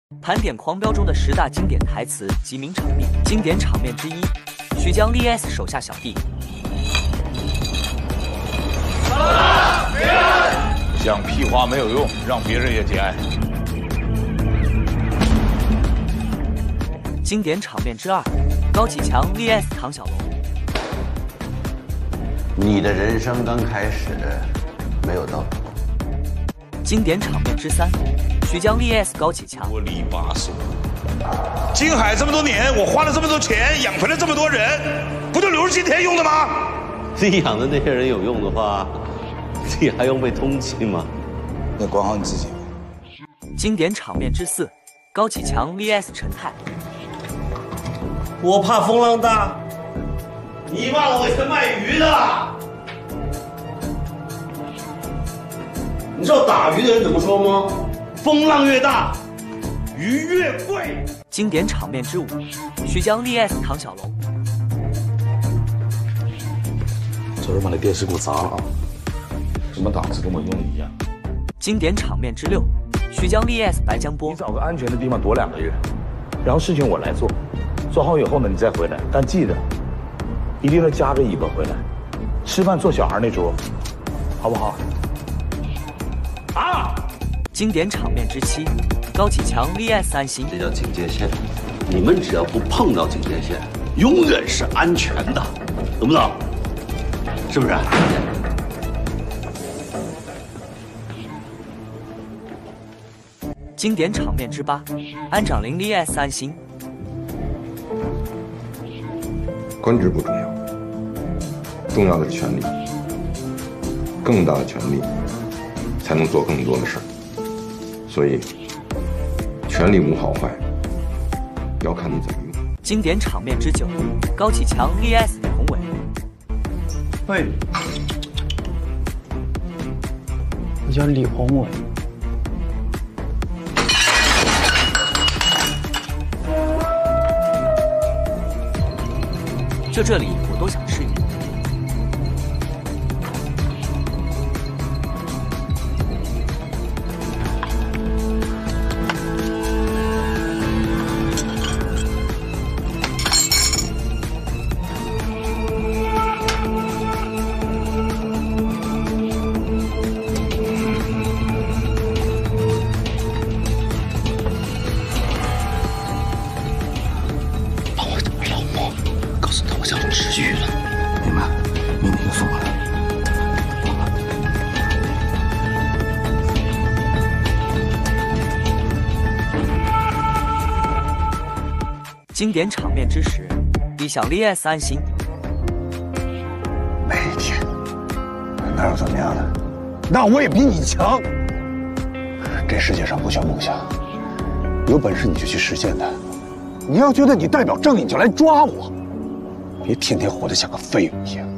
盘点《狂飙》中的10大经典台词及名场面。经典场面之一，徐江立 S 手下小弟。 讲屁话没有用，让别人也节哀。 经典场面之2，高启强 vs 唐小龙。 你的人生刚开始，没有到头。 经典场面之3，徐江 vs 高启强。 啰里吧嗦。金海这么多年，我花了这么多钱，养肥了这么多人，不就留着今天用的吗？ 你养的那些人有用的话，你还用被通缉吗？ 你管好你自己。 经典场面之4，高启强 vs 陈泰。 我怕风浪大，你忘了我以前卖鱼的。你知道打鱼的人怎么说吗？风浪越大，鱼越贵。 经典场面之5，徐江 vs 唐小龙。 昨儿把那电视给我砸了啊！什么档次跟我用的一样。 经典场面之6，徐江 vs 白江波。 你找个安全的地方躲2个月，然后事情我来做，做好以后呢你再回来，但记得一定要夹着尾巴回来，吃饭坐小孩那桌，好不好？啊！ 经典场面之7，高启强 vs 安心。 这叫警戒线，你们只要不碰到警戒线，永远是安全的，懂不懂？是不是？ 经典场面之8，安长林 vs 安心。 官职不重要，重要的是权力，更大的权力才能做更多的事儿。所以，权力无好坏，要看你怎么用。 经典场面之9，高启强 vs 李宏伟。 喂，我叫李宏伟。 就这里我都想试一试。经典场面之10，李想 vs 安心。 每天哪有怎么样的？那我也比你强。这世界上不缺梦想，有本事你就去实现它。你要觉得你代表正义，你就来抓我，别天天活得像个废物一样。